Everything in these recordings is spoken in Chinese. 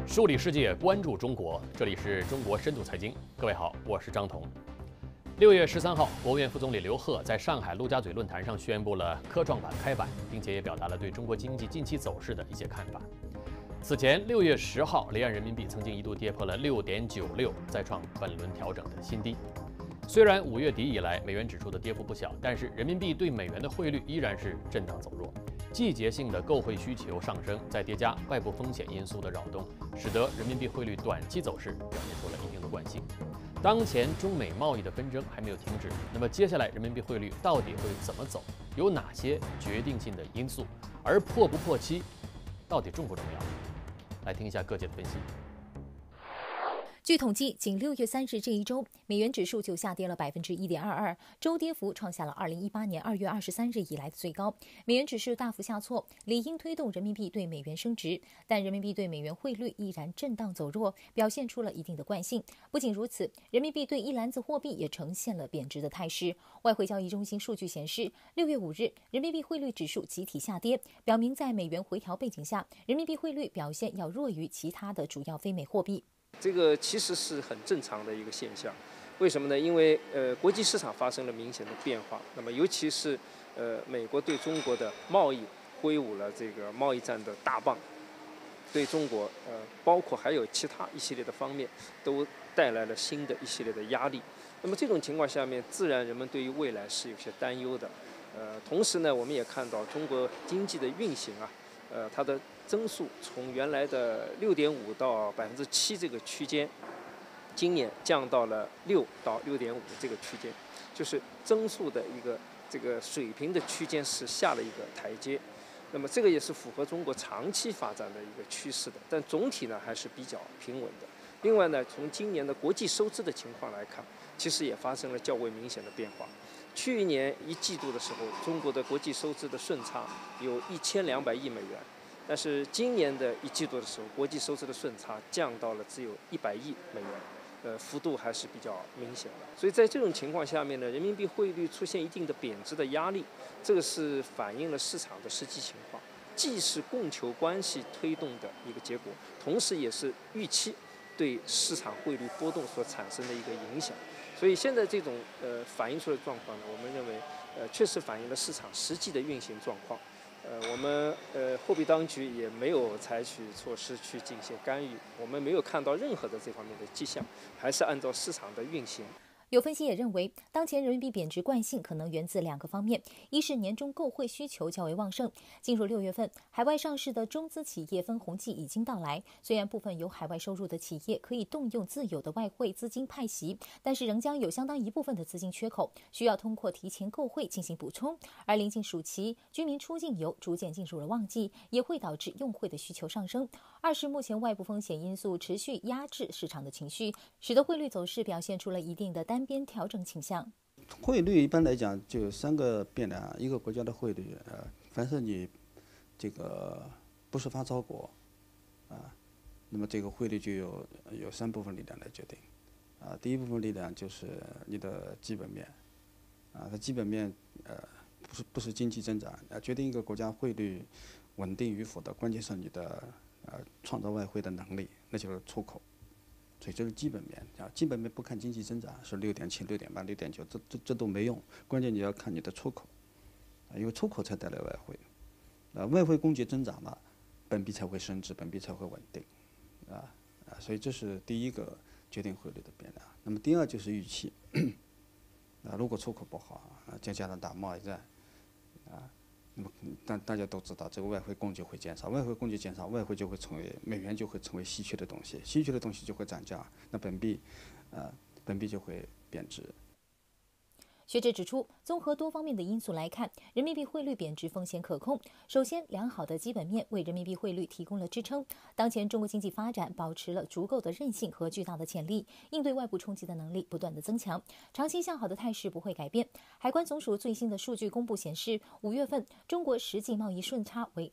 梳理世界，关注中国，这里是中国深度财经。各位好，我是张彤。6月13号，国务院副总理刘鹤在上海陆家嘴论坛上宣布了科创板开板，并且也表达了对中国经济近期走势的一些看法。此前6月10号，离岸人民币曾经一度跌破了6.96，再创本轮调整的新低。虽然5月底以来美元指数的跌幅不小，但是人民币对美元的汇率依然是震荡走弱。季节性的购汇需求上升，再叠加外部风险因素的扰动，使得人民币汇率短期走势表现出了一定的惯性。当前中美贸易的纷争还没有停止，那么接下来人民币汇率到底会怎么走？有哪些决定性的因素？而破不破七，到底重不重要？来听一下各界的分析。 据统计，仅6月3日这一周，美元指数就下跌了1.22%，周跌幅创下了2018年2月23日以来的最高。美元指数大幅下挫，理应推动人民币对美元升值，但人民币对美元汇率依然震荡走弱，表现出了一定的惯性。不仅如此，人民币对一篮子货币也呈现了贬值的态势。外汇交易中心数据显示，6月5日，人民币汇率指数集体下跌，表明在美元回调背景下，人民币汇率表现要弱于其他的主要非美货币。 这个其实是很正常的一个现象，为什么呢？因为国际市场发生了明显的变化，那么尤其是美国对中国的贸易挥舞了这个贸易战的大棒，对中国包括还有其他一系列的方面都带来了新的一系列的压力。那么这种情况下面，自然人们对于未来是有些担忧的。同时呢，我们也看到中国经济的运行啊。它的增速从原来的6.5%到7%这个区间，今年降到了6到6.5这个区间，就是增速的一个这个水平的区间是下了一个台阶。那么这个也是符合中国长期发展的一个趋势的，但总体呢还是比较平稳的。另外呢，从今年的国际收支的情况来看，其实也发生了较为明显的变化。去年1季度的时候，中国的国际收支的顺差有1200亿美元，但是今年的1季度的时候，国际收支的顺差降到了只有100亿美元，幅度还是比较明显的。所以在这种情况下面呢，人民币汇率出现一定的贬值的压力，这个是反映了市场的实际情况，既是供求关系推动的一个结果，同时也是预期对市场汇率波动所产生的一个影响。所以现在这种反映出的状况呢，我们认为确实反映了市场实际的运行状况。我们货币当局也没有采取措施去进行干预，我们没有看到任何的这方面的迹象，还是按照市场的运行。 有分析也认为，当前人民币贬值惯性可能源自2个方面，一是年中购汇需求较为旺盛，进入6月份，海外上市的中资企业分红季已经到来。虽然部分有海外收入的企业可以动用自有的外汇资金派息，但是仍将有相当一部分的资金缺口，需要通过提前购汇进行补充。而临近暑期，居民出境游逐渐进入了旺季，也会导致用汇的需求上升。二是目前外部风险因素持续压制市场的情绪，使得汇率走势表现出了一定的单边调整倾向。 汇率一般来讲就有3个变量，一个国家的汇率，凡是你这个不是发钞国那么这个汇率就有3部分力量来决定第一部分力量就是你的基本面它基本面不是经济增长决定一个国家汇率稳定与否的关键是你的创造外汇的能力，那就是出口。所以这是基本面基本面不看经济增长是6.7、6.8、6.9，这都没用，关键你要看你的出口因为出口才带来外汇外汇供给增长了，本币才会升值，本币才会稳定所以这是第一个决定汇率的变量。那么第二就是预期如果出口不好再加上打贸易战那么大家都知道这个外汇供给会减少，外汇供给减少，外汇就会成为美元就会成为稀缺的东西，稀缺的东西就会涨价，那本币就会贬值。 学者指出，综合多方面的因素来看，人民币汇率贬值风险可控。首先，良好的基本面为人民币汇率提供了支撑。当前中国经济发展保持了足够的韧性和巨大的潜力，应对外部冲击的能力不断的增强，长期向好的态势不会改变。海关总署最新的数据公布显示，5月份中国实际贸易顺差为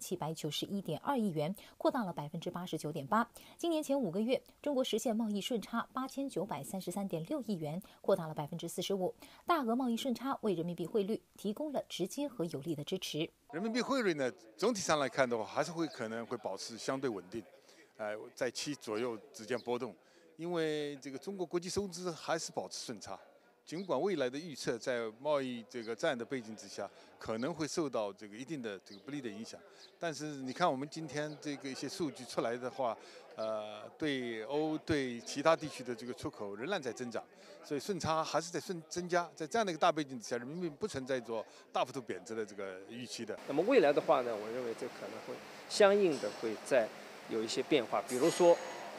2791.2亿元，扩大了89.8%。今年前5个月，中国实现贸易顺差8933.6亿元，扩大了45%。大额贸易顺差为人民币汇率提供了直接和有力的支持。 人民币汇率呢，总体上来看的话，还是可能会保持相对稳定。 在7左右之间波动，因为这个中国国际收支还是保持顺差。尽管未来的预测在贸易这个战的背景之下，可能会受到这个一定的这个不利的影响，但是你看我们今天这个一些数据出来的话，对其他地区的这个出口仍然在增长，所以顺差还是在增加。在这样的一个大背景之下，人民币不存在着大幅度贬值的这个预期的。 那么未来的话呢，我认为这可能会相应的会再有一些变化，比如说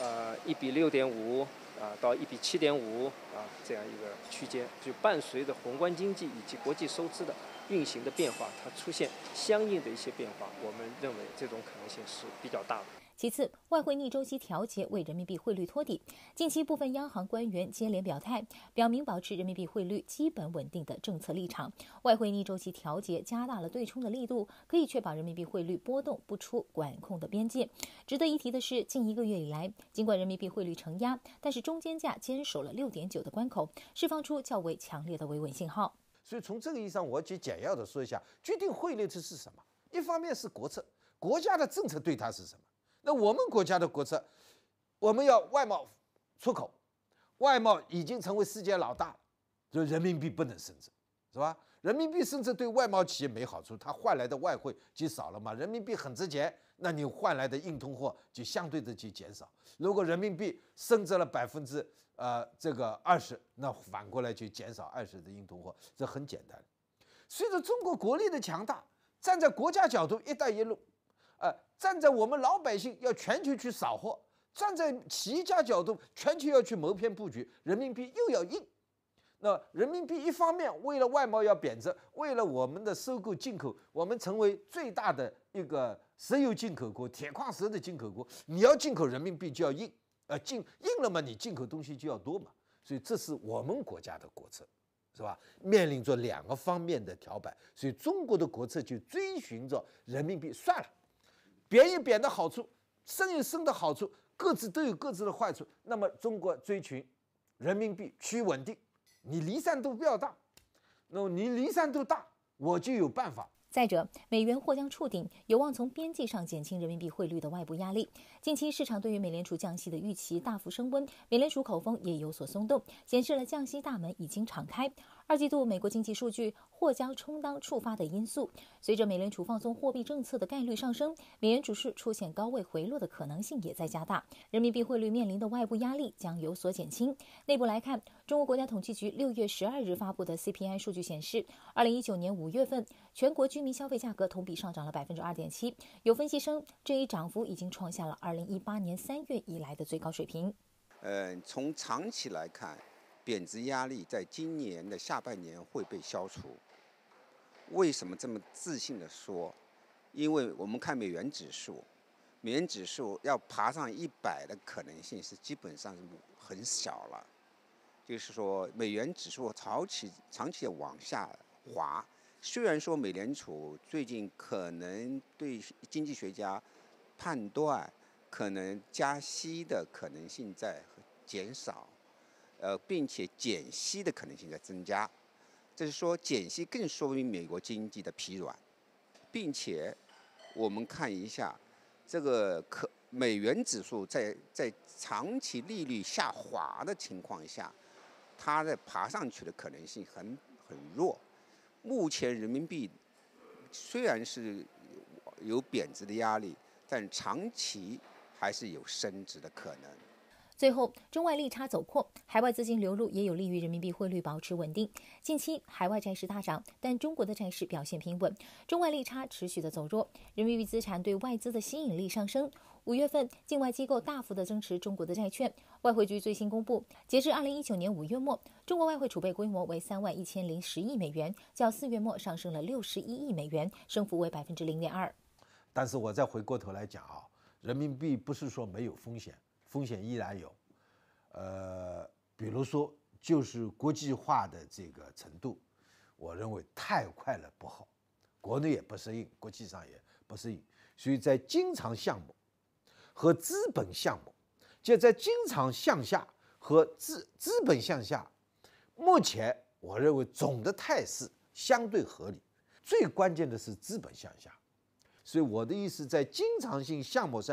1比6.5。到1比7.5这样一个区间，就伴随着宏观经济以及国际收支的运行的变化，它出现相应的一些变化，我们认为这种可能性是比较大的。 其次，外汇逆周期调节为人民币汇率托底。近期部分央行官员接连表态，表明保持人民币汇率基本稳定的政策立场。外汇逆周期调节加大了对冲的力度，可以确保人民币汇率波动不出管控的边界。值得一提的是，近1个月以来，尽管人民币汇率承压，但是中间价坚守了6.9的关口，释放出较为强烈的维稳信号。 所以从这个意义上，我简要的说一下，决定汇率的是什么？一方面是国策，国家的政策对它是什么？那我们国家的国策，我们要外贸出口，外贸已经成为世界老大了，所以人民币不能升值，是吧？人民币升值对外贸企业没好处，它换来的外汇就少了嘛。人民币很值钱，那你换来的硬通货就相对的就减少。如果人民币升值了20%，那反过来就减少20%的硬通货，这很简单。随着中国国力的强大，站在国家角度，一带一路。站在我们老百姓要全球去扫货，站在企业家角度，全球要去谋篇布局，人民币又要硬。那人民币一方面为了外贸要贬值，为了我们的收购进口，我们成为最大的一个石油进口国、铁矿石的进口国，你要进口人民币就要硬，硬了嘛，你进口东西就要多嘛。所以这是我们国家的国策，是吧？面临着2个方面的跳板，所以中国的国策就追寻着人民币算了。贬一贬的好处，升一升的好处，各自都有各自的坏处。那么中国追寻人民币趋于稳定，你离散度不要大，那么你离散度大，我就有办法。 再者，美元或将触顶，有望从边际上减轻人民币汇率的外部压力。近期市场对于美联储降息的预期大幅升温，美联储口风也有所松动，显示了降息大门已经敞开。2季度美国经济数据或将充当触发的因素。随着美联储放松货币政策的概率上升，美元指数出现高位回落的可能性也在加大，人民币汇率面临的外部压力将有所减轻。内部来看，中国国家统计局6月12日发布的 CPI 数据显示，2019年5月份全国居民消费价格同比上涨了2.7%。有分析称，这一涨幅已经创下了2018年3月以来的最高水平。 从长期来看，贬值压力在今年的下半年会被消除。为什么这么自信地说？因为我们看美元指数，美元指数要爬上100的可能性是基本上很小了。就是说，美元指数长期往下滑。虽然说美联储最近可能对经济学家判断可能加息的可能性在减少，并且减息的可能性在增加，这是说减息更说明美国经济的疲软，并且我们看一下这个美元指数在长期利率下滑的情况下，它的爬上去的可能性很弱。目前人民币虽然是有贬值的压力，但长期还是有升值的可能。 最后，中外利差走扩，海外资金流入也有利于人民币汇率保持稳定。近期海外债市大涨，但中国的债市表现平稳，中外利差持续的走弱，人民币资产对外资的吸引力上升。5月份，境外机构大幅的增持中国的债券。外汇局最新公布，截至2019年5月末，中国外汇储备规模为31010亿美元，较4月末上升了61亿美元，升幅为0.2%。 但是我再回过头来讲啊，人民币不是说没有风险。风险依然有，比如说就是国际化的这个程度，我认为太快了不好，国内也不适应，国际上也不适应，所以在经常项目和资本项目，就在经常向下和资本向下，目前我认为总的态势相对合理，最关键的是资本向下，所以我的意思在经常性项目上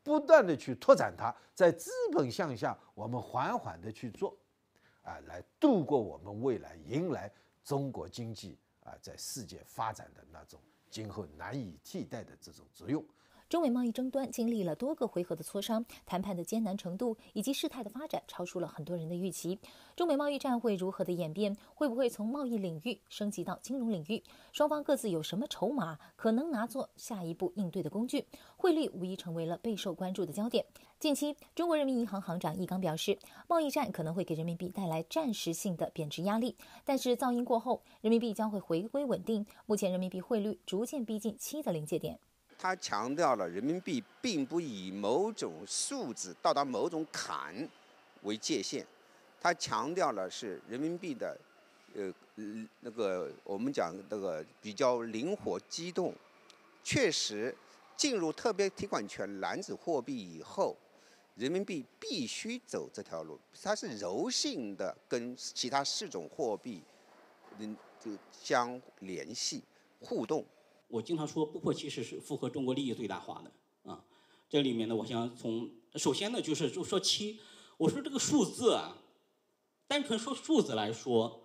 不断的去拓展它，在资本项下，我们缓缓的去做，来度过我们未来迎来中国经济在世界发展的那种今后难以替代的这种作用。 中美贸易争端经历了多个回合的磋商，谈判的艰难程度以及事态的发展超出了很多人的预期。中美贸易战会如何的演变？会不会从贸易领域升级到金融领域？双方各自有什么筹码可能拿作下一步应对的工具？汇率无疑成为了备受关注的焦点。近期，中国人民银行行长易纲表示，贸易战可能会给人民币带来暂时性的贬值压力，但是噪音过后，人民币将会回归稳定。目前人民币汇率逐渐逼近7的临界点。 他强调了人民币并不以某种数字到达某种坎为界限，他强调了是人民币的那个我们讲那个比较灵活机动。确实进入特别提款权篮子货币以后，人民币必须走这条路，它是柔性的跟其他4种货币相联系互动。 我经常说，不破七是符合中国利益最大化的啊。这里面呢，我想首先呢，就说7，我说这个数字啊，单纯说数字来说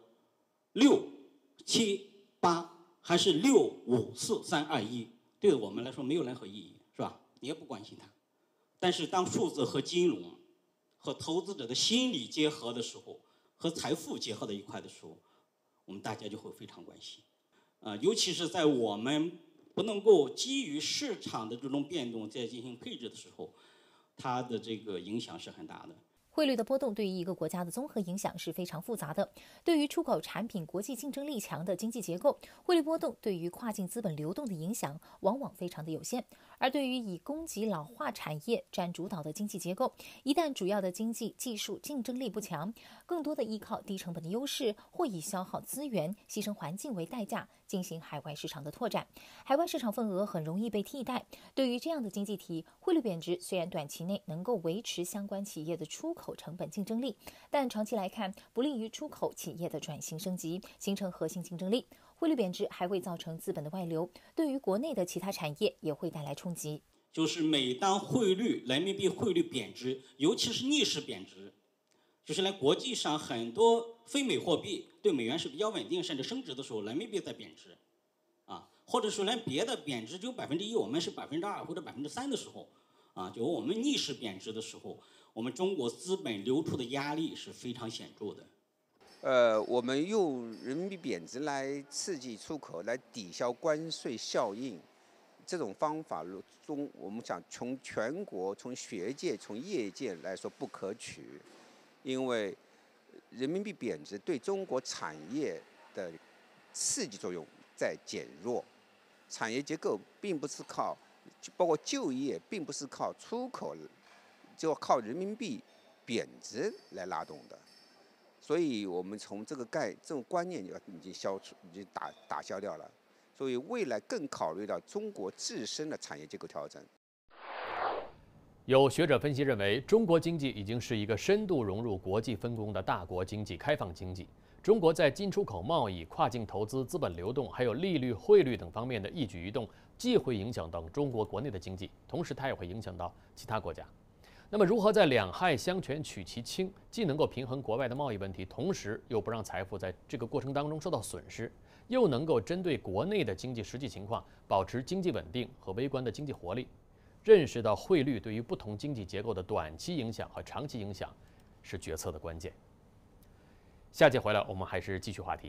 ，6、7、8还是6、5、4、3、2、1，对我们来说没有任何意义，是吧？你也不关心它。但是当数字和金融、和投资者的心理结合的时候，和财富结合的一块的时候，我们大家就会非常关心。尤其是在我们不能够基于市场的这种变动再进行配置的时候，它的这个影响是很大的。 汇率的波动对于一个国家的综合影响是非常复杂的。对于出口产品国际竞争力强的经济结构，汇率波动对于跨境资本流动的影响往往非常的有限。而对于以供给老化产业占主导的经济结构，一旦主要的经济技术竞争力不强，更多的依靠低成本的优势，或以消耗资源、牺牲环境为代价进行海外市场的拓展，海外市场份额很容易被替代。对于这样的经济体，汇率贬值虽然短期内能够维持相关企业的出口成本竞争力，但长期来看不利于出口企业的转型升级，形成核心竞争力。汇率贬值还会造成资本的外流，对于国内的其他产业也会带来冲击。 就是每当人民币汇率贬值，尤其是逆势贬值，就是来国际上很多非美货币对美元是比较稳定甚至升值的时候，人民币在贬值，或者说连别的贬值只有1%，我们是2%或者3%的时候，就我们逆势贬值的时候，我们中国资本流出的压力是非常显著的。 我们用人民币贬值来刺激出口，来抵消关税效应，这种方法我们讲从全国、从学界、从业界来说不可取，因为人民币贬值对中国产业的刺激作用在减弱，产业结构并不是靠，包括就业并不是靠出口，就靠人民币贬值来拉动的。所以我们从这种观念已经打消掉了，所以未来更考虑到中国自身的产业结构调整。 有学者分析认为，中国经济已经是一个深度融入国际分工的大国经济、开放经济。中国在进出口贸易、跨境投资、资本流动，还有利率、汇率等方面的一举一动，既会影响到中国国内的经济，同时它也会影响到其他国家。那么，如何在两害相权取其轻，既能够平衡国外的贸易问题，同时又不让财富在这个过程当中受到损失，又能够针对国内的经济实际情况，保持经济稳定和微观的经济活力？认识到汇率对于不同经济结构的短期影响和长期影响，是决策的关键。下节回来，我们还是继续话题。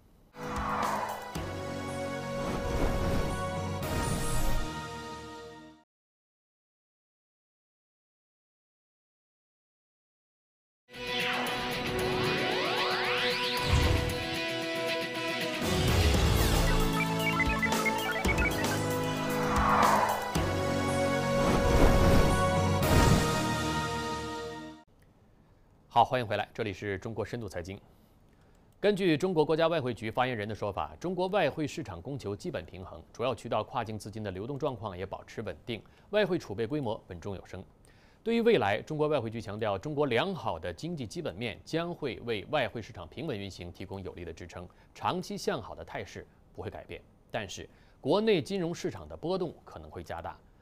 好，欢迎回来，这里是中国深度财经。根据中国国家外汇局发言人的说法，中国外汇市场供求基本平衡，主要渠道跨境资金的流动状况也保持稳定，外汇储备规模稳中有升。对于未来，中国外汇局强调，中国良好的经济基本面将会为外汇市场平稳运行提供有力的支撑，长期向好的态势不会改变。但是，国内金融市场的波动可能会加大，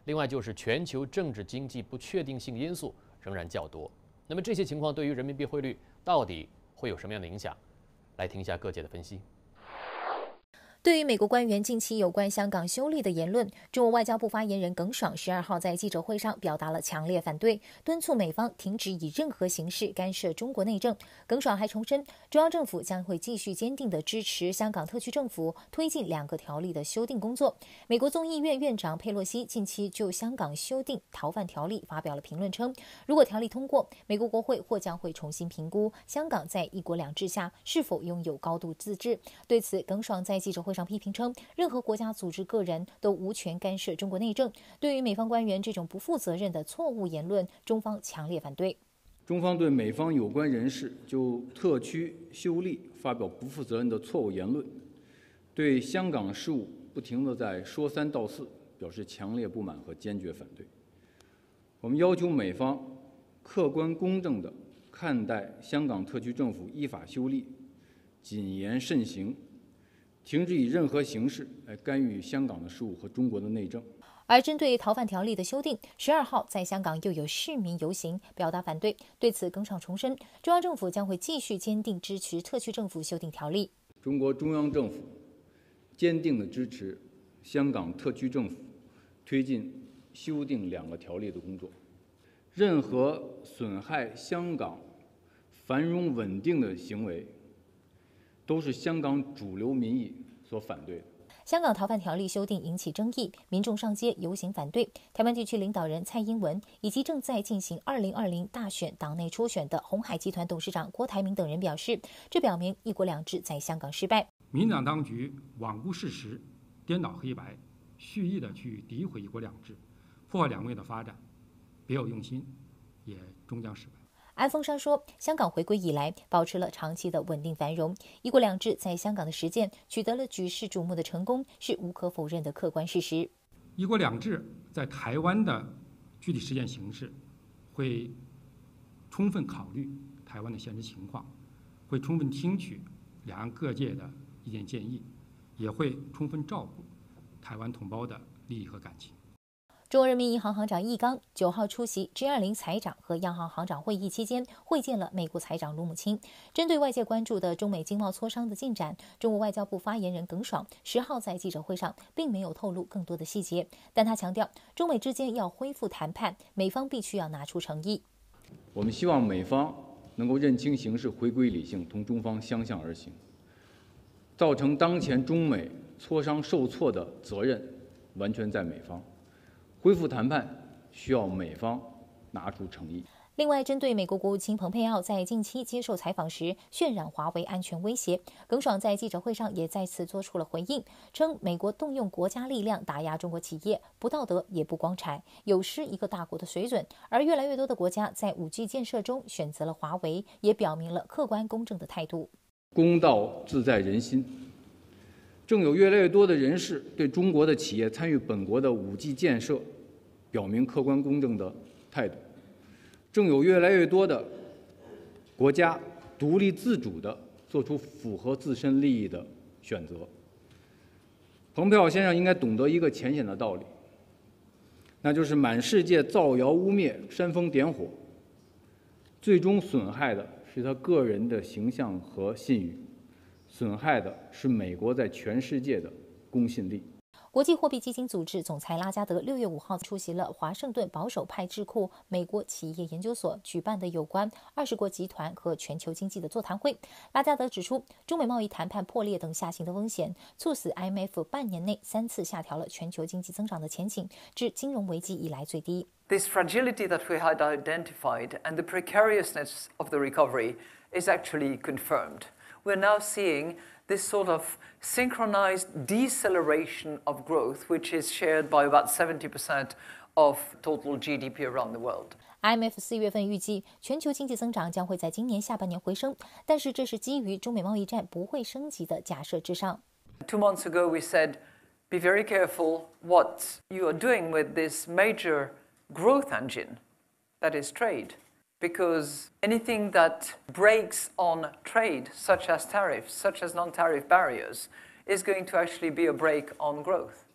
另外就是全球政治经济不确定性因素仍然较多。那么这些情况对于人民币汇率到底会有什么样的影响？来听一下各界的分析。 对于美国官员近期有关香港修例的言论，中国外交部发言人耿爽12号在记者会上表达了强烈反对，敦促美方停止以任何形式干涉中国内政。耿爽还重申，中央政府将会继续坚定地支持香港特区政府推进2个条例的修订工作。美国众议院院长佩洛西近期就香港修订逃犯条例发表了评论称，如果条例通过，美国国会或将会重新评估香港在一国两制下是否拥有高度自治。对此，耿爽在记者会上批评称，任何国家、组织、个人都无权干涉中国内政。对于美方官员这种不负责任的错误言论，中方强烈反对。 中方对美方有关人士就特区修例发表不负责任的错误言论，对香港事务不停地在说三道四，表示强烈不满和坚决反对。我们要求美方客观公正地看待香港特区政府依法修例，谨言慎行，停止以任何形式来干预香港的事务和中国的内政。 而针对逃犯条例的修订，12号在香港又有市民游行表达反对。对此，耿爽重申，中央政府将会继续坚定支持特区政府修订条例。 中国中央政府坚定地支持香港特区政府推进修订2个条例的工作。任何损害香港繁荣稳定的行为，都是香港主流民意所反对的。 香港逃犯条例修订引起争议，民众上街游行反对。台湾地区领导人蔡英文以及正在进行2020大选党内初选的鸿海集团董事长郭台铭等人表示，这表明一国两制在香港失败。 民进党当局罔顾事实，颠倒黑白，蓄意的去诋毁一国两制，破坏两国的发展，别有用心，也终将失败。 安峰山说，香港回归以来保持了长期的稳定繁荣，一国两制在香港的实践取得了举世瞩目的成功，是无可否认的客观事实。 一国两制在台湾的具体实践形式会充分考虑台湾的现实情况，会充分听取两岸各界的意见建议，也会充分照顾台湾同胞的利益和感情。 中国人民银行行长易纲9号出席 G20 财长和央行行长会议期间，会见了美国财长卢姆钦。针对外界关注的中美经贸磋商的进展，中国外交部发言人耿爽10号在记者会上并没有透露更多的细节，但他强调，中美之间要恢复谈判，美方必须要拿出诚意。 我们希望美方能够认清形势，回归理性，同中方相向而行。造成当前中美磋商受挫的责任完全在美方。恢复谈判需要美方拿出诚意。 另外，针对美国国务卿蓬佩奥在近期接受采访时渲染华为安全威胁，耿爽在记者会上也再次做出了回应，称美国动用国家力量打压中国企业，不道德也不光彩，有失一个大国的水准。而越来越多的国家在5G 建设中选择了华为，也表明了客观公正的态度。 公道自在人心。正有越来越多的人士对中国的企业参与本国的5G 建设表明客观公正的态度，正有越来越多的国家独立自主地做出符合自身利益的选择。蓬佩奥先生应该懂得一个浅显的道理，那就是满世界造谣污蔑、煽风点火，最终损害的是他个人的形象和信誉，损害的是美国在全世界的公信力。 国际货币基金组织总裁拉加德6月5号出席了华盛顿保守派智库美国企业研究所举办的有关20国集团和全球经济的座谈会。拉加德指出，中美贸易谈判破裂等下行的风险，促使 IMF 半年内3次下调了全球经济增长的前景，至金融危机以来最低。 This fragility that we had identified and the precariousness of the recovery is actually confirmed. We're now seeing this sort of synchronized deceleration of growth, which is shared by about 70% of total GDP around the world. IMF 4月份预计全球经济增长将会在今年下半年回升，但是这是基于中美贸易战不会升级的假设之上。 2 months ago, we said, be very careful what you are doing with this major growth engine, that is trade. Because anything that breaks on trade, such as tariffs, such as non-tariff barriers, is going to actually be a break on growth.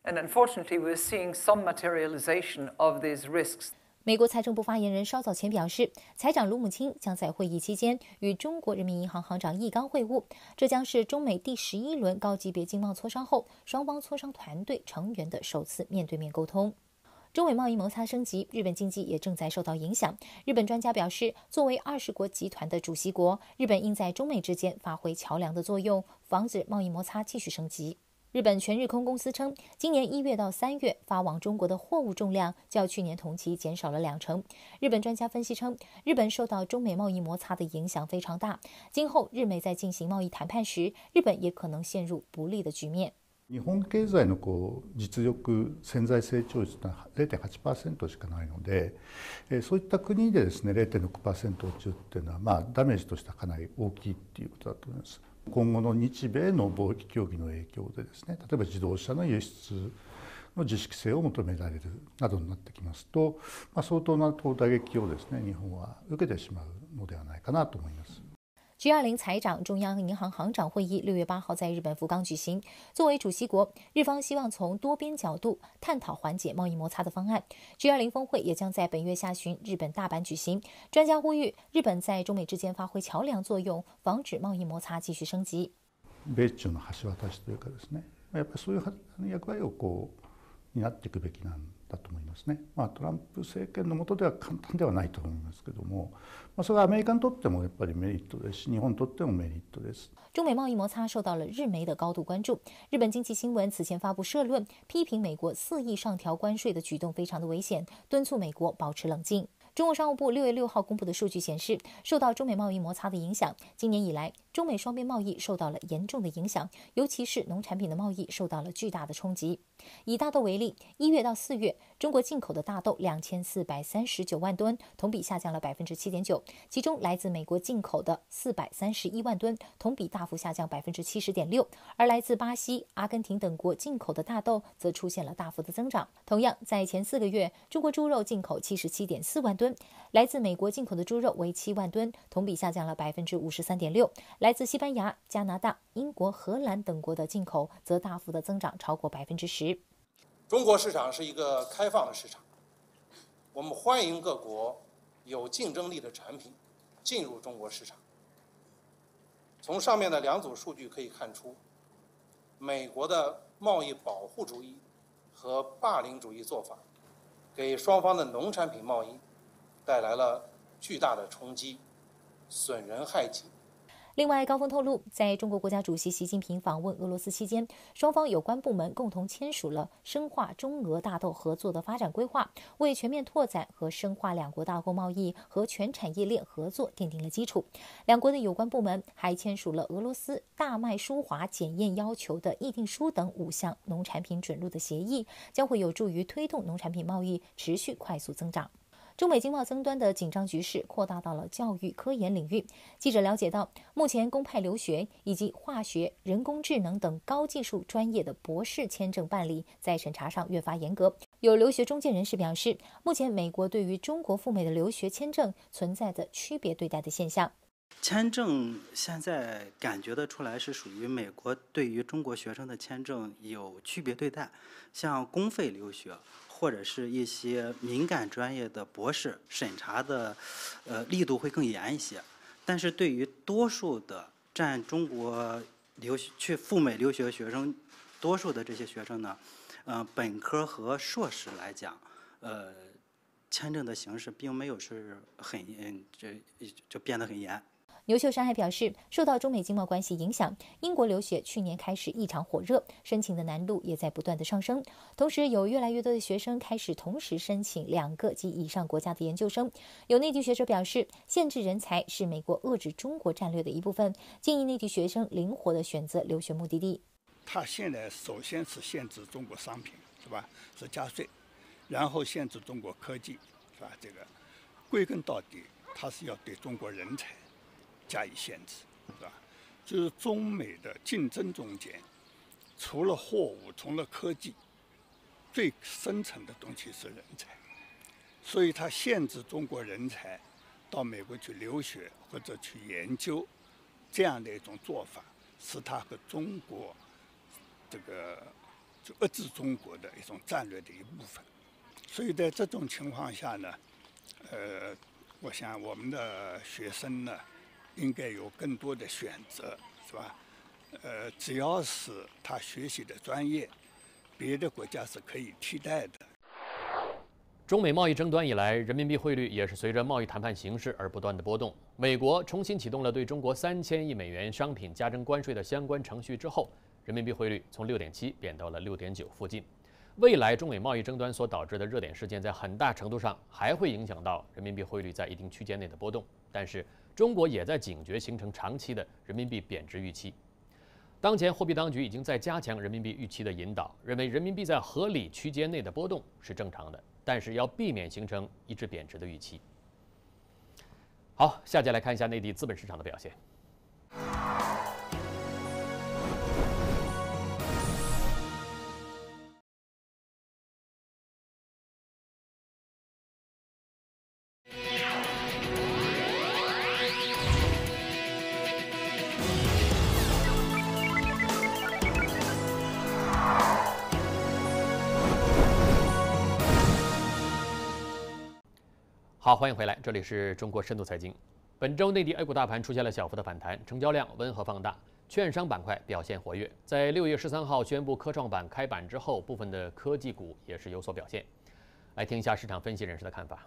And unfortunately, we're seeing some materialization of these risks. 美国财政部发言人稍早前表示，财长卢姆钦将在会议期间与中国人民银行行长易纲会晤，这将是中美第11轮高级别经贸磋商后，双方磋商团队成员的首次面对面沟通。中美贸易摩擦升级，日本经济也正在受到影响。日本专家表示，作为20国集团的主席国，日本应在中美之间发挥桥梁的作用，防止贸易摩擦继续升级。日本全日空公司称，今年1月到3月发往中国的货物重量较去年同期减少了20%。日本专家分析称，日本受到中美贸易摩擦的影响非常大，今后日美在进行贸易谈判时，日本也可能陷入不利的局面。 日本経済の実力潜在成長率というのは 0.8% しかないので、そういった国でですね 0.6% 落ちるっていうのはダメージとしてはかなり大きいっていうことだと思います。今後の日米の貿易協議の影響でですね、例えば自動車の輸出の自粛性を求められるなどになってきますと、相当な打撃をですね日本は受けてしまうのではないかなと思います。 G20 财长中央银行行长会议6月8号在日本福冈举行。作为主席国，日方希望从多边角度探讨缓解贸易摩擦的方案。G20 峰会也将在本月下旬日本大阪举行。专家呼吁日本在中美之间发挥桥梁作用，防止贸易摩擦继续升级。 米中の橋渡しというかですね、やっぱりそういう役割を担っていくべきなんだと思いますね。トランプ政権の下では簡単ではないと思いますけども、それはアメリカにとってもやっぱりメリットですし、日本にとってもメリットです。 中美贸易摩擦受到了日媒的高度关注。日本经济新闻此前发布社论，批评美国肆意上调关税的举动非常的危险，敦促美国保持冷静。中国商务部6月6号公布的数据显示，受到中美贸易摩擦的影响，今年以来，中美双边贸易受到了严重的影响，尤其是农产品的贸易受到了巨大的冲击。以大豆为例，1月到4月，中国进口的大豆2439万吨，同比下降了7.9%，其中来自美国进口的431万吨，同比大幅下降70.6%，而来自巴西、阿根廷等国进口的大豆则出现了大幅的增长。同样，在前4个月，中国猪肉进口77.4万吨，来自美国进口的猪肉为7万吨，同比下降了53.6%，来自西班牙、加拿大、英国、荷兰等国的进口则大幅的增长超过10%。 中国市场是一个开放的市场，我们欢迎各国有竞争力的产品进入中国市场。从上面的2组数据可以看出，美国的贸易保护主义和霸凌主义做法，给双方的农产品贸易带来了巨大的冲击，损人害己。 另外，高峰透露，在中国国家主席习近平访问俄罗斯期间，双方有关部门共同签署了深化中俄大豆合作的发展规划，为全面拓展和深化两国大豆贸易和全产业链合作奠定了基础。两国的有关部门还签署了俄罗斯大麦输华检验要求的议定书等5项农产品准入的协议，将会有助于推动农产品贸易持续快速增长。中美经贸争端的紧张局势扩大到了教育科研领域。记者了解到，目前公派留学以及化学、人工智能等高技术专业的博士签证办理在审查上越发严格。有留学中介人士表示，目前美国对于中国赴美的留学签证存在着区别对待的现象。 签证现在感觉得出来是属于美国对于中国学生的签证有区别对待，像公费留学或者是一些敏感专业的博士审查的力度会更严一些，但是对于多数的占中国去赴美留学学生多数的这些学生呢，本科和硕士来讲，签证的形式并没有是很就变得很严。 牛秀山还表示，受到中美经贸关系影响，英国留学去年开始异常火热，申请的难度也在不断的上升。同时，有越来越多的学生开始同时申请2个及以上国家的研究生。有内地学者表示，限制人才是美国遏制中国战略的一部分，建议内地学生灵活地选择留学目的地。 他现在首先是限制中国商品，是吧？是加税，然后限制中国科技，是吧？这个归根到底，他是要对中国人才加以限制，是吧？就是中美的竞争中间，除了货物，除了科技，最深层的东西是人才，所以它限制中国人才到美国去留学或者去研究，这样的一种做法，使它和中国这个遏制中国的一种战略的一部分。所以在这种情况下呢，我想我们的学生呢，应该有更多的选择，是吧？只要是他学习的专业，别的国家是可以替代的。 中美贸易争端以来，人民币汇率也是随着贸易谈判形势而不断的波动。美国重新启动了对中国3000亿美元商品加征关税的相关程序之后，人民币汇率从6.7贬到了6.9附近。未来中美贸易争端所导致的热点事件，在很大程度上还会影响到人民币汇率在一定区间内的波动。但是，中国也在警觉形成长期的人民币贬值预期。当前货币当局已经在加强人民币预期的引导，认为人民币在合理区间内的波动是正常的，但是要避免形成一直贬值的预期。好，下节来看一下内地资本市场的表现。好，欢迎回来，这里是中国深度财经。本周内地 A 股大盘出现了小幅的反弹，成交量温和放大，券商板块表现活跃。在6月13号宣布科创板开板之后，部分的科技股也是有所表现。来听一下市场分析人士的看法。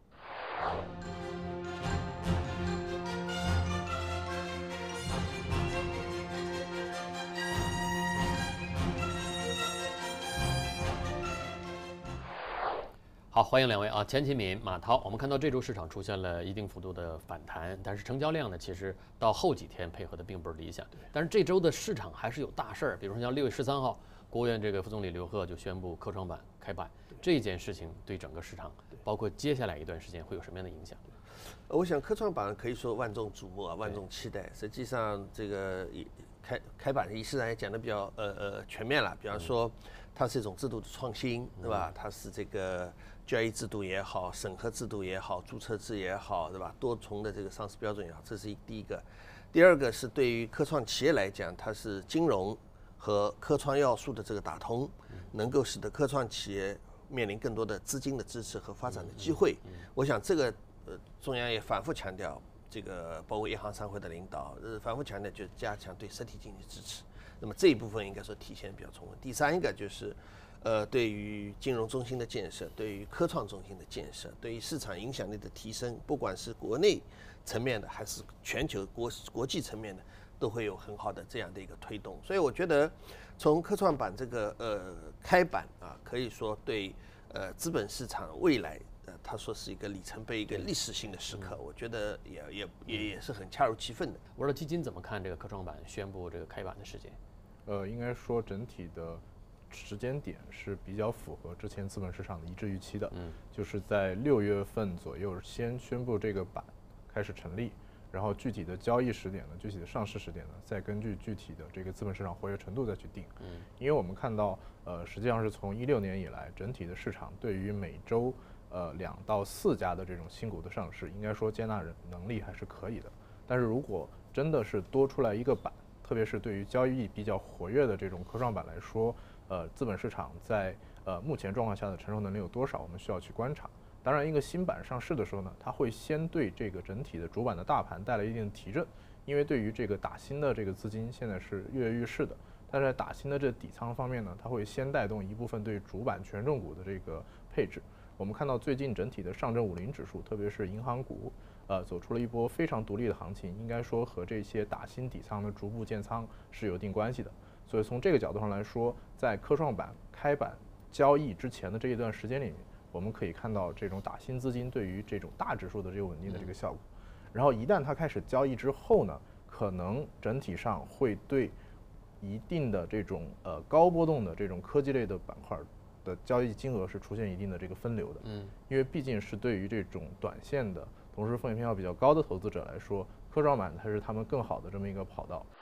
好，欢迎两位啊，钱启敏、马涛。我们看到这周市场出现了一定幅度的反弹，但是成交量呢，其实到后几天配合的并不是理想。但是这周的市场还是有大事儿，比如说像6月13号，国务院这个副总理刘鹤就宣布科创板开板，这件事情对整个市场，包括接下来一段时间会有什么样的影响？ 我想科创板可以说万众瞩目啊，万众期待。实际上，这个开板的仪式上也讲的比较全面了，比方说它是一种制度的创新，对吧？它是这个交易制度也好，审核制度也好，注册制也好，对吧？多重的这个上市标准也好，这是第一个。第二个是对于科创企业来讲，它是金融和科创要素的这个打通，能够使得科创企业面临更多的资金的支持和发展的机会。我想这个中央也反复强调，这个包括银行商会的领导反复强调，就是加强对实体经济支持。那么这一部分应该说体现比较充分。第三一个就是对于金融中心的建设，对于科创中心的建设，对于市场影响力的提升，不管是国内层面的还是全球国际层面的，都会有很好的这样的一个推动。所以我觉得从科创板这个开板啊，可以说对资本市场未来他说是一个里程碑，一个历史性的时刻，我觉得也是很恰如其分的。 我说基金怎么看这个科创板宣布这个开板的时间？ 应该说整体的时间点是比较符合之前资本市场的一致预期的，就是在6月份左右先宣布这个板开始成立，然后具体的交易时点呢，具体的上市时点呢，再根据具体的这个资本市场活跃程度再去定。因为我们看到，实际上是从16年以来，整体的市场对于每周2到4家的这种新股的上市，应该说接纳能力还是可以的。但是如果真的是多出来一个板，特别是对于交易比较活跃的这种科创板来说，资本市场在目前状况下的承受能力有多少，我们需要去观察。当然，一个新板上市的时候呢，它会先对这个整体的主板的大盘带来一定的提振，因为对于这个打新的这个资金现在是跃跃欲试的。但是在打新的这底仓方面呢，它会先带动一部分对主板权重股的这个配置。我们看到最近整体的上证50指数，特别是银行股，走出了一波非常独立的行情，应该说和这些打新底仓的逐步建仓是有一定关系的。所以从这个角度上来说，在科创板开板交易之前的这一段时间里面，我们可以看到这种打新资金对于这种大指数的这个稳定的这个效果。然后一旦它开始交易之后呢，可能整体上会对一定的这种高波动的这种科技类的板块的交易金额是出现一定的这个分流的。因为毕竟是对于这种短线的，同时风险偏好比较高的投资者来说，科创板它是他们更好的这么一个跑道。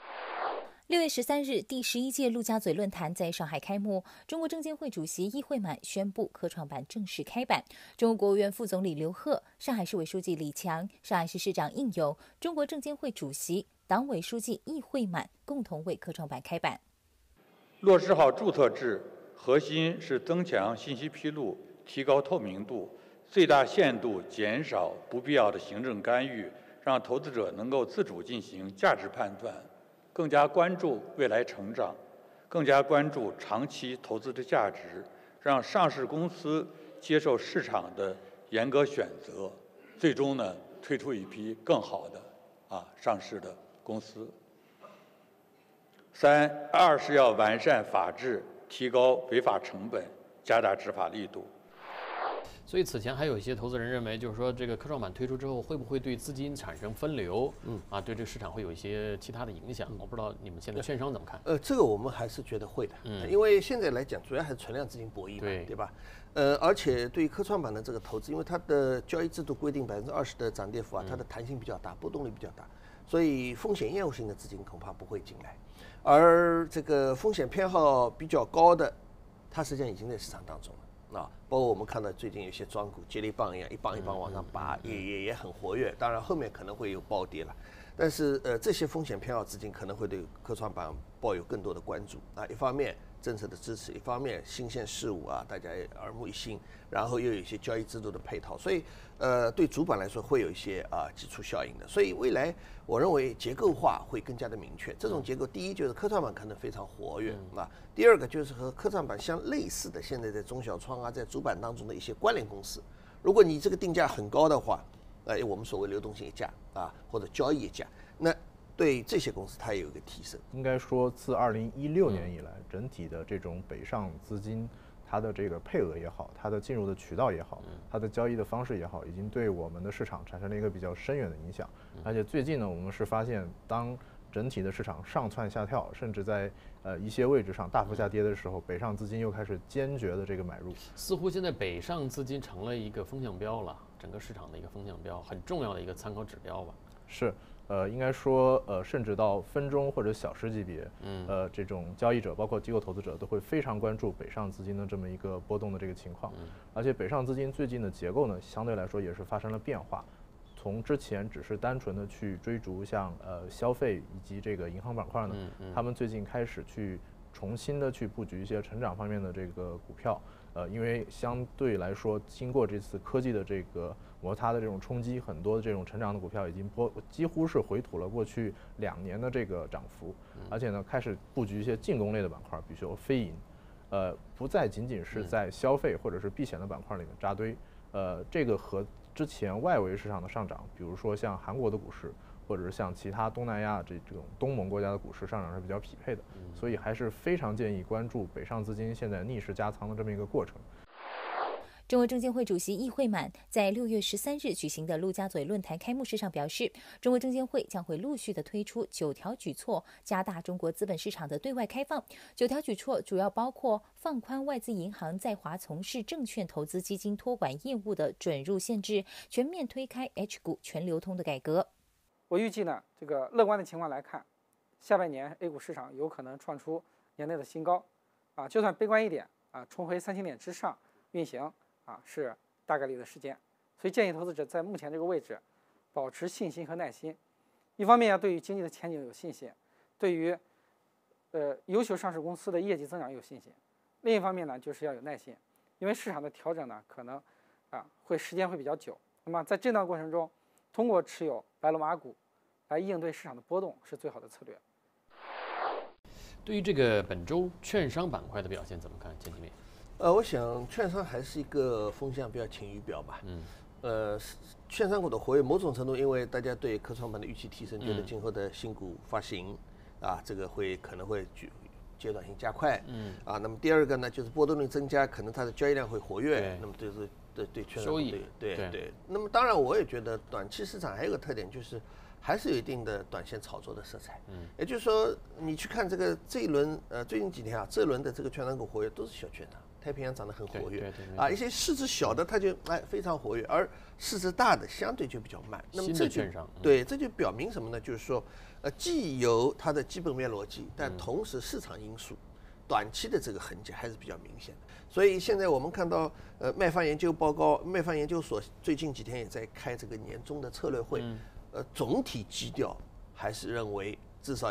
6月13日，第11届陆家嘴论坛在上海开幕。中国证监会主席易会满宣布科创板正式开板。中国国务院副总理刘鹤、上海市委书记李强、上海市市长应勇、中国证监会主席、党委书记易会满共同为科创板开板。 落实好注册制， 核心是增强信息披露，提高透明度，最大限度减少不必要的行政干预，让投资者能够自主进行价值判断，更加关注未来成长，更加关注长期投资的价值，让上市公司接受市场的严格选择，最终呢推出一批更好的上市的公司。二是要完善法治，提高违法成本，加大执法力度。 所以此前还有一些投资人认为，就是说这个科创板推出之后，会不会对资金产生分流？对这个市场会有一些其他的影响？我不知道你们现在券商怎么看？ 这个我们还是觉得会的，因为现在来讲，主要还是存量资金博弈嘛，对吧？而且对于科创板的这个投资，因为它的交易制度规定20%的涨跌幅它的弹性比较大，波动率比较大，所以风险厌恶性的资金恐怕不会进来。而这个风险偏好比较高的，它实际上已经在市场当中了。包括我们看到最近有些庄股接力棒一样，一棒一棒往上拔，也很活跃。当然后面可能会有暴跌了，但是这些风险偏好资金可能会对科创板抱有更多的关注一方面政策的支持，一方面新鲜事物大家也耳目一新，然后又有一些交易制度的配套，所以对主板来说会有一些基础效应的。所以未来我认为结构化会更加的明确。这种结构，第一就是科创板可能非常活跃第二个就是和科创板相类似的，现在在中小创在主板当中的一些关联公司，如果你这个定价很高的话，我们所谓流动性溢价或者交易溢价，那对这些公司它也有一个提升。 应该说，自2016年以来，整体的这种北上资金，它的这个配额也好，它的进入的渠道也好，它的交易的方式也好，已经对我们的市场产生了一个比较深远的影响。而且最近呢，我们是发现，当整体的市场上蹿下跳，甚至在一些位置上大幅下跌的时候，北上资金又开始坚决的这个买入。 似乎现在北上资金成了一个风向标了，整个市场的一个风向标，很重要的一个参考指标吧。 是。应该说，甚至到分钟或者小时级别，这种交易者，包括机构投资者，都会非常关注北上资金的这么一个波动的这个情况。而且北上资金最近的结构呢，相对来说也是发生了变化。从之前只是单纯的去追逐像消费以及这个银行板块呢，他们最近开始去重新的去布局一些成长方面的这个股票。因为相对来说，经过这次科技的这个摩擦的这种冲击，很多的这种成长的股票已经几乎是回吐了过去2年的这个涨幅，而且呢，开始布局一些进攻类的板块，比如说非银，不再仅仅是在消费或者是避险的板块里面扎堆，这个和之前外围市场的上涨，比如说像韩国的股市，或者是像其他东南亚这种东盟国家的股市上涨是比较匹配的，所以还是非常建议关注北上资金现在逆势加仓的这么一个过程。 中国证监会主席易会满在6月13日举行的陆家嘴论坛开幕式上表示，中国证监会将会陆续的推出9条举措，加大中国资本市场的对外开放。9条举措主要包括放宽外资银行在华从事证券投资基金托管业务的准入限制，全面推开 H 股全流通的改革。 我预计呢，这个乐观的情况来看，下半年 A 股市场有可能创出年内的新高，就算悲观一点冲回3000点之上运行是大概率的事件。所以建议投资者在目前这个位置保持信心和耐心。一方面要对于经济的前景有信心，对于优秀上市公司的业绩增长有信心。另一方面呢，就是要有耐心，因为市场的调整呢可能时间会比较久。那么在震荡过程中，通过持有白龙马股来应对市场的波动是最好的策略。 对于这个本周券商板块的表现怎么看？钱经理？ 我想券商还是一个风向标晴雨表吧。券商股的活跃，某种程度因为大家对科创板的预期提升，觉得今后的新股发行这个可能会阶段性加快。那么第二个呢，就是波动率增加，可能它的交易量会活跃，那么就是对券商对。那么当然，我也觉得短期市场还有个特点就是。还是有一定的短线炒作的色彩，也就是说，你去看这一轮最近几天这一轮的这个券商股活跃都是小券商，太平洋涨得很活跃一些市值小的它就非常活跃，而市值大的相对就比较慢。那么这就这就表明什么呢？就是说，既有它的基本面逻辑，但同时市场因素短期的这个痕迹还是比较明显的。所以现在我们看到卖方研究报告，卖方研究所最近几天也在开这个年终的策略会。总体基调还是认为至少有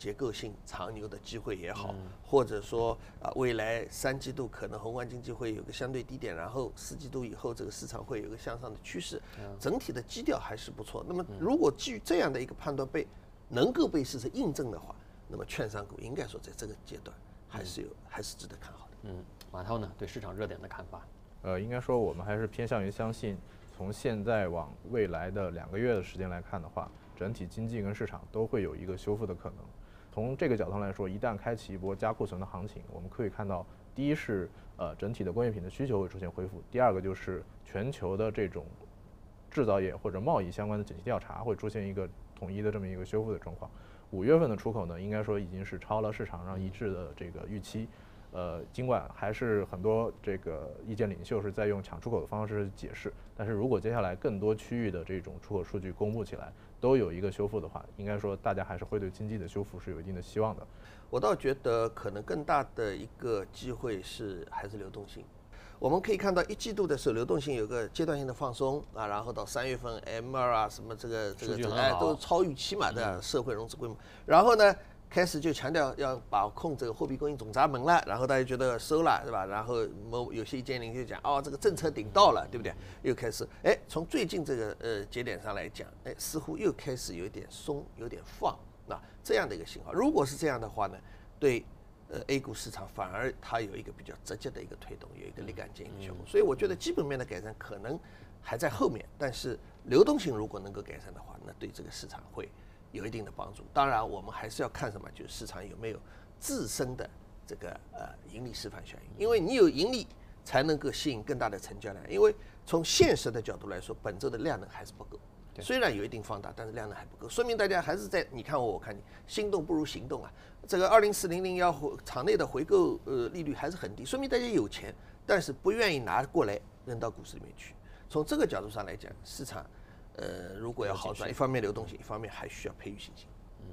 结构性长牛的机会也好，或者说未来3季度可能宏观经济会有个相对低点，然后4季度以后这个市场会有一个向上的趋势，整体的基调还是不错。那么如果基于这样的一个判断能够被事实印证的话，那么券商股应该说在这个阶段还是值得看好的。 马涛呢对市场热点的看法？ 应该说我们还是偏向于相信，从现在往未来的2个月的时间来看的话，整体经济跟市场都会有一个修复的可能。从这个角度来说，一旦开启一波加库存的行情，我们可以看到，第一是整体的工业品的需求会出现恢复，第二个就是全球的这种制造业或者贸易相关的景气调查会出现一个统一的这么一个修复的状况。5月份的出口呢，应该说已经是超了市场上一致的这个预期。尽管还是很多这个意见领袖是在用抢出口的方式解释，但是如果接下来更多区域的这种出口数据公布起来，都有一个修复的话，应该说大家还是会对经济的修复是有一定的希望的。 我倒觉得可能更大的一个机会还是流动性。我们可以看到1季度的时候，流动性有个阶段性的放松啊，然后到3月份 M2啊什么这个都超预期嘛的社会融资规模，然后呢开始就强调要把控这个货币供应总闸门了，然后大家觉得收了，对吧？然后有些意见领袖讲这个政策顶到了，对不对？又开始从最近这个节点上来讲，似乎又开始有点松，有点放，这样的一个信号。如果是这样的话呢，对A 股市场反而它有一个比较直接的一个推动，有一个立竿见影的效果。所以我觉得基本面的改善可能还在后面，但是流动性如果能够改善的话，那对这个市场会有一定的帮助。当然，我们还是要看什么，就是市场有没有自身的这个盈利示范效应，因为你有盈利才能够吸引更大的成交量。因为从现实的角度来说，本周的量能还是不够，虽然有一定放大，但是量能还不够，说明大家还是在你看我看你，心动不如行动啊。这个20400场内的回购利率还是很低，说明大家有钱，但是不愿意拿过来扔到股市里面去。从这个角度上来讲，市场如果要好转，一方面流动性，一方面还需要培育信心。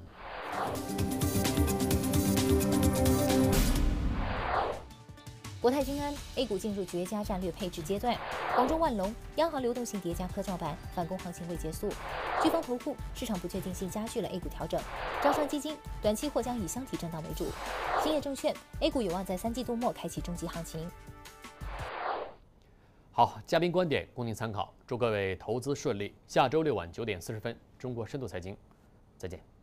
国泰君安 A 股进入绝佳战略配置阶段，广州万隆央行流动性叠加科创板反攻行情未结束，飓风投顾市场不确定性加剧了 A 股调整，招商基金短期或将以箱体震荡为主，兴业证券 A 股有望在3季度末开启中级行情。 好，嘉宾观点供您参考，祝各位投资顺利。下周6晚9点40分，中国深度财经，再见。